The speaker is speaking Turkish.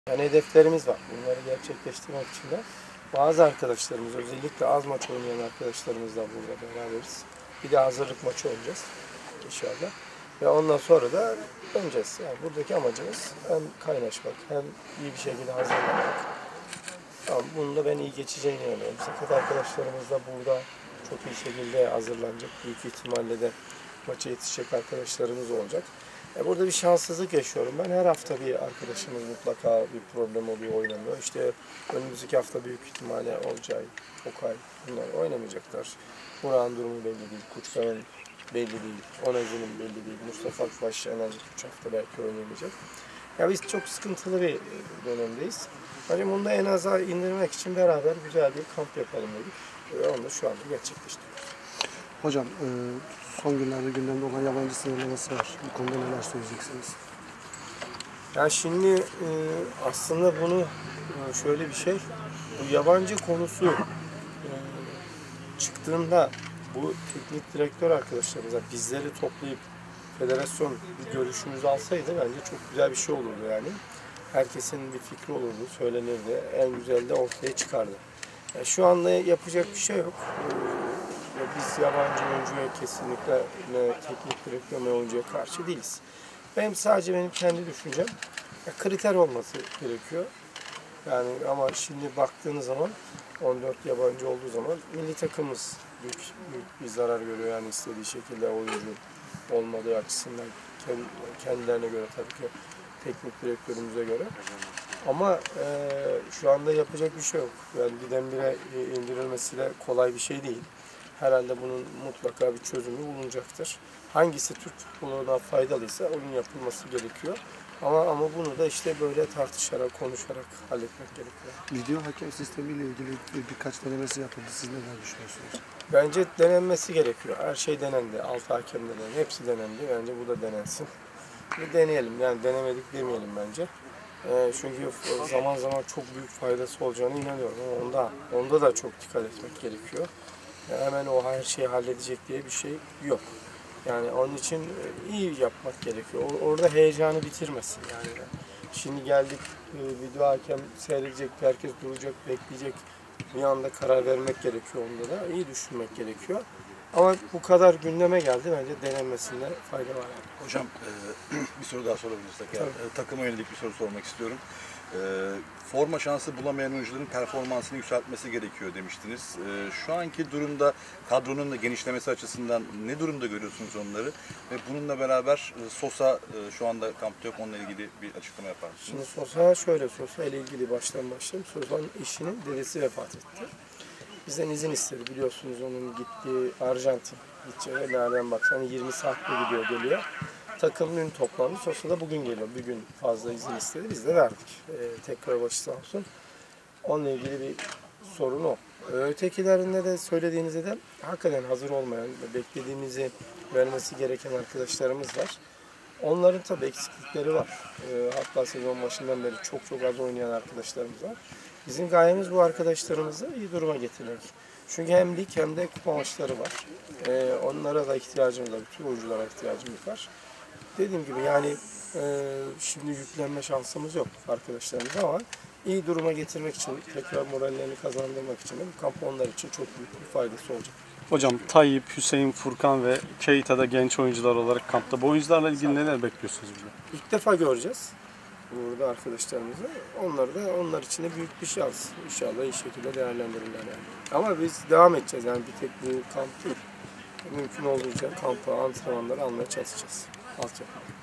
Yani hedeflerimiz var. Bunları gerçekleştirmek için de bazı arkadaşlarımız, özellikle az maç oynayan arkadaşlarımızla burada beraberiz. Bir de hazırlık maçı oynayacağız inşallah. Ve ondan sonra da döneceğiz. Yani buradaki amacımız hem kaynaşmak hem iyi bir şekilde hazırlanmak. Tamam, bunun da ben iyi geçeceğine inanıyorum. Sakat arkadaşlarımız da burada çok iyi şekilde hazırlanacak. Büyük ihtimalle de maça yetişecek arkadaşlarımız olacak. Burada bir şanssızlık yaşıyorum. Ben her hafta bir arkadaşımız mutlaka bir problem oluyor, oynamıyor. İşte önümüzdeki hafta büyük ihtimalle Olcay, Okay bunlar oynamayacaklar. Burak'ın durumu belli değil, Kuşkan'ın belli değil, Onez'in belli değil. Mustafa Akbaş en az 3 hafta belki oynamayacak. Ya biz çok sıkıntılı bir dönemdeyiz. Hani bunu da en aza indirmek için beraber güzel bir kamp yapalım dedik. Onu da şu anda gerçekleştiriyoruz. Hocam son günlerde gündemde olan yabancı sınırlaması var. Bu konuda neler söyleyeceksiniz? Ya şimdi aslında bunu şöyle bir şey, bu yabancı konusu çıktığında bu teknik direktör arkadaşlarımıza bizleri toplayıp federasyon bir görüşümüzü alsaydı bence çok güzel bir şey olurdu yani. Herkesin bir fikri olurdu, söylenirdi, en güzel de ortaya çıkardı. Yani şu anda yapacak bir şey yok. Biz yabancı oyuncuya kesinlikle teknik direktör ve oyuncuya karşı değiliz. Benim kendi düşüncem kriter olması gerekiyor. Yani ama şimdi baktığınız zaman 14 yabancı olduğu zaman milli takımımız büyük bir zarar görüyor yani istediği şekilde oyuncu olmadığı açısından kendilerine göre tabii ki teknik direktörümüze göre. Ama şu anda yapacak bir şey yok. Yani birdenbire indirilmesi de kolay bir şey değil. Herhalde bunun mutlaka bir çözümü bulunacaktır. Hangisi Türk futboluna faydalıysa onun yapılması gerekiyor. Ama bunu da işte böyle tartışarak, konuşarak halletmek gerekiyor. Video hakem sistemiyle ilgili birkaç denemesi yapıldı. Siz neler düşünüyorsunuz? Bence denenmesi gerekiyor. Her şey denendi. 6 hakem de denendi. Hepsi denendi. Bence bu da denensin. Bir deneyelim. Yani denemedik demeyelim bence. Çünkü zaman zaman çok büyük faydası olacağına inanıyorum. Ama onda da çok dikkat etmek gerekiyor. Yani hemen o her şeyi halledecek diye bir şey yok. Yani onun için iyi yapmak gerekiyor. Orada heyecanı bitirmesin yani. Şimdi geldik video hakem seyredecek, herkes duracak, bekleyecek. Bir anda karar vermek gerekiyor onda da. İyi düşünmek gerekiyor. Ama bu kadar gündeme geldi bence denenmesinde fayda var. Yani. Hocam bir soru daha sorabilirsek. Yani, takıma yönelik bir soru sormak istiyorum. Forma şansı bulamayan oyuncuların performansını yükseltmesi gerekiyor demiştiniz. Şu anki durumda kadronun da genişlemesi açısından ne durumda görüyorsunuz onları? Ve bununla beraber Sosa şu anda kampta yok. Onunla ilgili bir açıklama yapar mısınız? Şimdi Sosa ile ilgili başlayayım. Sosa'nın eşinin dedesi vefat etti. Bizden izin istedi. Biliyorsunuz onun gittiği Arjantin. Gideceği nereden baksan 20 saatte gidiyor geliyor. Takım dün toplandı. Sosa da bugün geliyor. Bir gün fazla izin istedi. Biz de verdik. Tekrar başı sağ olsun. Onunla ilgili bir sorun o. Ötekilerinde de söylediğinizde de hakikaten hazır olmayan, beklediğimizi vermesi gereken arkadaşlarımız var. Onların tabii eksiklikleri var. Hatta sezon başından beri çok az oynayan arkadaşlarımız var. Bizim gayemiz bu arkadaşlarımızı iyi duruma getirmek. Çünkü hem lig hem de kupa maçları var. Onlara da ihtiyacımız var. Bütün oyunculara ihtiyacımız var. Dediğim gibi yani şimdi yüklenme şansımız yok arkadaşlarımıza ama iyi duruma getirmek için, tekrar morallerini kazandırmak için de bu kamp onlar için çok büyük bir faydası olacak. Hocam Tayyip, Hüseyin, Furkan ve Keita'da genç oyuncular olarak kampta. Bu oyuncularla ilgili neler bekliyorsunuz burada? İlk defa göreceğiz burada arkadaşlarımızı. Onlar için de büyük bir şans. İnşallah iyi şekilde değerlendirirler yani. Ama biz devam edeceğiz yani bir tek bu kamp değil. Mümkün olduğunca kampı, antrenmanları almaya çalışacağız. Altyapı.